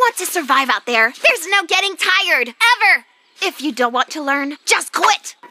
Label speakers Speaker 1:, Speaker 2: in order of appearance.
Speaker 1: want to survive out there. There's no getting tired, ever. If you don't want to learn, just quit.